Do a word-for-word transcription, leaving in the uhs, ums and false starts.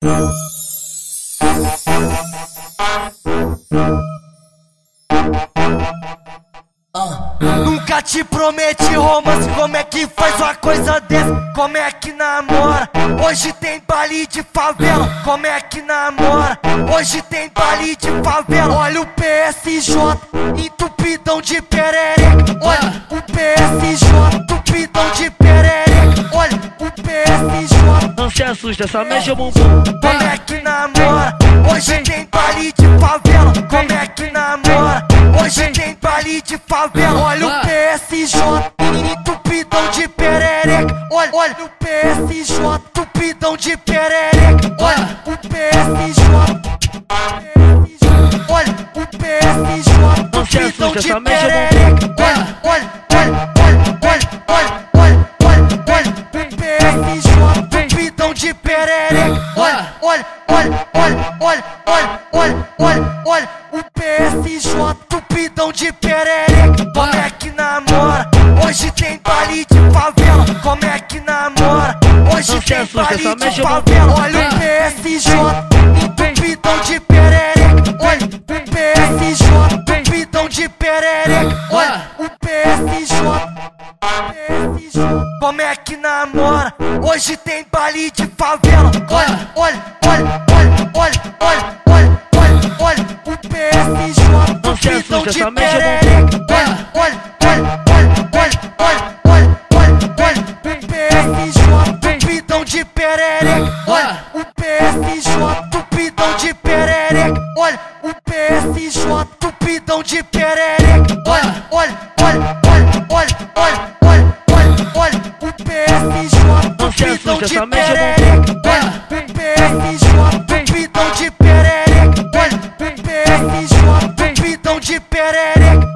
Nunca te prometi romance, como é que faz uma coisa dessa? Como é que namora? Hoje tem baile de favela, como é que namora? Hoje tem baile de favela. Olha o P S J, entupidão de perereca. Olha o P S J, entupidão de perereca. Olha o P S J. Não se assusta, só mexe o bumbum. Como é que namora? Hoje tem baile de favela, como é que namora? Hoje tem baile de favela. Olha o P S J, entupidão de perereca. Olha, olha o P S J, entupidão de perereca. Olha o P S J, olha o P S J, entupidão de perereca. Olha, olha, olha, olha, olha, olha, olha, olha, o P S J, entupidão de perereca. Olha, olha, olha, olha, olha, olha, olha, olha, olha, o P S J, entupidão de perereca. Como é que namora? Hoje tem baile de favela, como é que namora? Hoje tem baile de favela. Olha o P S J, entupidão de perereca. Olha o P S J, entupidão de perereca. Olha o P S J, como é que namora? Hoje tem baile de favela. Olha, olha, olha, olha, olha, olha, olha, olha, olha, o P S J, entupidão de perereca. Olha, olha, olha, olha, olha, olha, olha, olha, o P S J, entupidão de perereca. Olha o P S J, entupidão de perereca. Olha o P S J, entupidão de perereca. Olha, olha, olha, olha, olha, olha, olha, olha, olha, o P S J, entupidão de perereca. Olha o P S J, entupidão de perereca. Olha o P S J, entupidão de perereca.